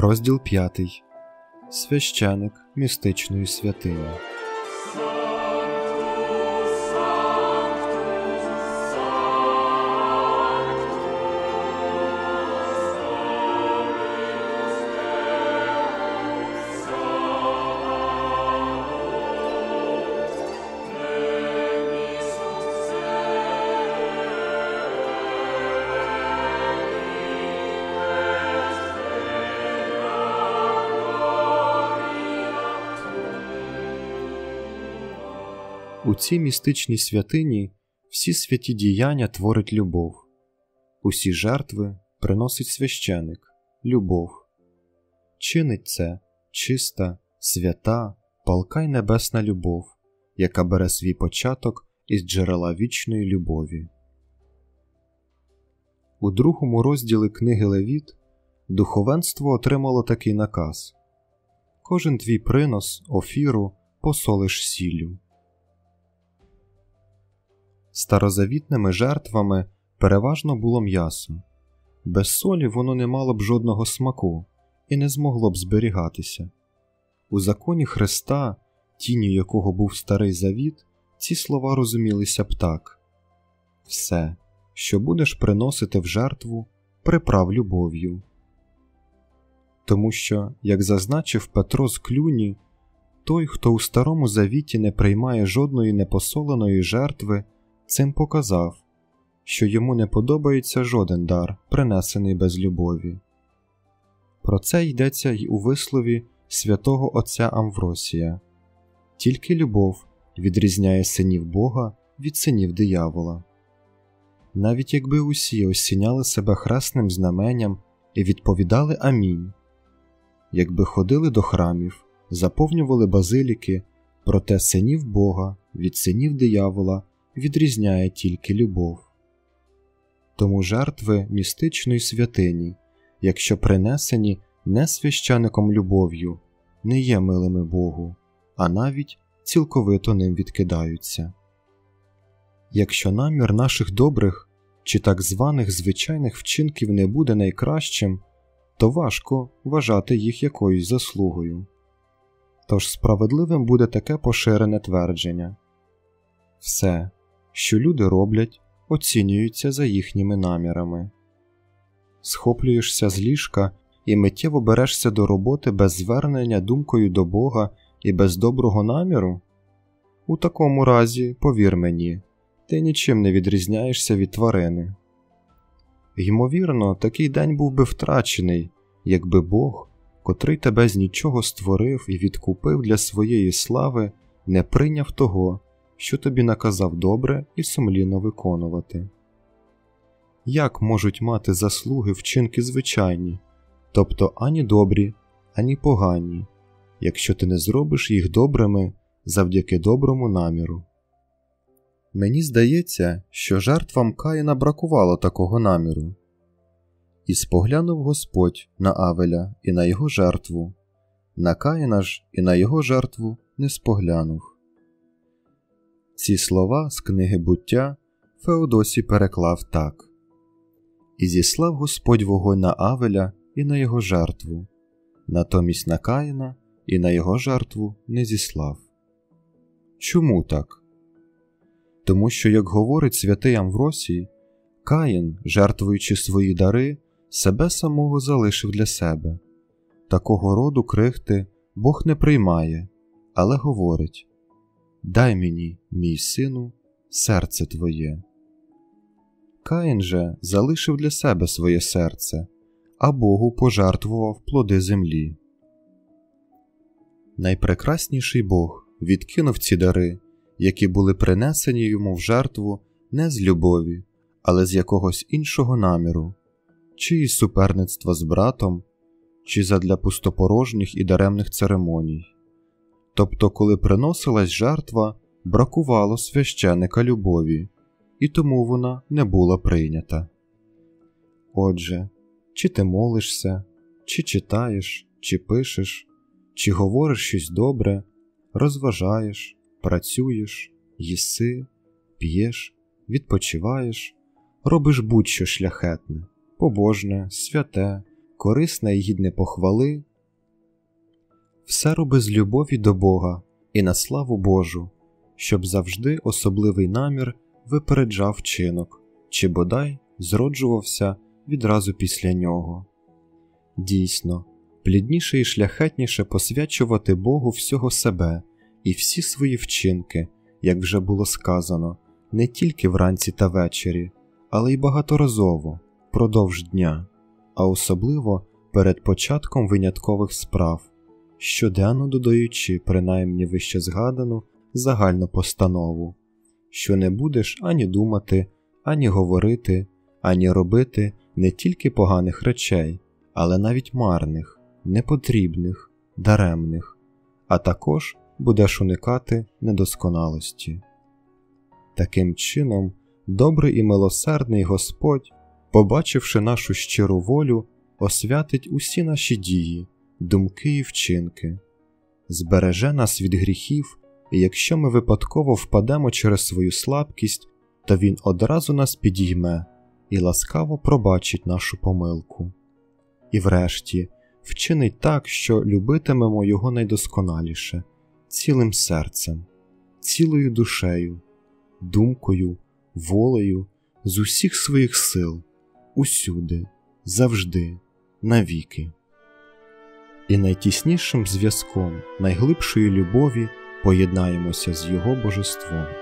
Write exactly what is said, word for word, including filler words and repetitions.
Розділ п'ятий. Священик містичної святині. У цій містичній святині всі святі діяння творить любов. Усі жертви приносить священик – любов. Чинить це чиста, свята, палка й небесна любов, яка бере свій початок із джерела вічної любові. У другому розділі книги Левіт духовенство отримало такий наказ: «Кожен твій принос, офіру, посолиш сіллю». Старозавітними жертвами переважно було м'ясо. Без солі воно не мало б жодного смаку і не змогло б зберігатися. У законі Христа, тінню якого був Старий Завіт, ці слова розумілися б так: «Все, що будеш приносити в жертву, приправ любов'ю». Тому що, як зазначив Петро з Клюні, той, хто у Старому Завіті не приймає жодної непосоленої жертви, цим показав, що йому не подобається жоден дар, принесений без любові. Про це йдеться й у вислові святого отця Амвросія: «Тільки любов відрізняє синів Бога від синів диявола». Навіть якби усі осіняли себе хресним знаменням і відповідали «Амінь», якби ходили до храмів, заповнювали базиліки, проте синів Бога від синів диявола відрізняє тільки любов. Тому жертви містичної святині, якщо принесені не священиком любов'ю, не є милими Богу, а навіть цілковито ним відкидаються. Якщо намір наших добрих чи так званих звичайних вчинків не буде найкращим, то важко вважати їх якоюсь заслугою. Тож справедливим буде таке поширене твердження: все, що люди роблять, оцінюється за їхніми намірами. Схоплюєшся з ліжка і миттєво берешся до роботи без звернення думкою до Бога і без доброго наміру? У такому разі, повір мені, ти нічим не відрізняєшся від тварини. Ймовірно, такий день був би втрачений, якби Бог, котрий тебе з нічого створив і відкупив для своєї слави, не прийняв того, що тобі наказав добре і сумлінно виконувати. Як можуть мати заслуги вчинки звичайні, тобто ані добрі, ані погані, якщо ти не зробиш їх добрими завдяки доброму наміру? Мені здається, що жертвам Каїна бракувало такого наміру. «І споглянув Господь на Авеля і на його жертву, на Каїна ж і на його жертву не споглянув». Ці слова з книги «Буття» Феодосій переклав так: «І зіслав Господь вогонь на Авеля і на його жертву, натомість на Каїна і на його жертву не зіслав». Чому так? Тому що, як говорить святий Амвросій, Каїн, жертвуючи свої дари, себе самого залишив для себе. Такого роду крихти Бог не приймає, але говорить: «Дай мені, мій сину, серце твоє». Каїн же залишив для себе своє серце, а Богу пожертвував плоди землі. Найпрекрасніший Бог відкинув ці дари, які були принесені йому в жертву не з любові, але з якогось іншого наміру, чи із суперництва з братом, чи задля пустопорожніх і даремних церемоній. Тобто, коли приносилась жертва, бракувало священика любові, і тому вона не була прийнята. Отже, чи ти молишся, чи читаєш, чи пишеш, чи говориш щось добре, розважаєш, працюєш, їси, п'єш, відпочиваєш, робиш будь-що шляхетне, побожне, святе, корисне і гідне похвали. Все роби з любові до Бога і на славу Божу, щоб завжди особливий намір випереджав вчинок, чи бодай зроджувався відразу після нього. Дійсно, плідніше і шляхетніше посвячувати Богу всього себе і всі свої вчинки, як вже було сказано, не тільки вранці та ввечері, але й багаторазово, продовж дня, а особливо перед початком виняткових справ, щоденно додаючи принаймні вище згадану загальну постанову, що не будеш ані думати, ані говорити, ані робити не тільки поганих речей, але навіть марних, непотрібних, даремних, а також будеш уникати недосконалості. Таким чином, добрий і милосердний Господь, побачивши нашу щиру волю, освятить усі наші дії, думки і вчинки, збереже нас від гріхів, і якщо ми випадково впадемо через свою слабкість, то Він одразу нас підійме і ласкаво пробачить нашу помилку. І врешті вчинить так, що любитимемо Його найдосконаліше, цілим серцем, цілою душею, думкою, волею, з усіх своїх сил, усюди, завжди, навіки. І найтіснішим зв'язком найглибшої любові поєднаємося з Його божеством.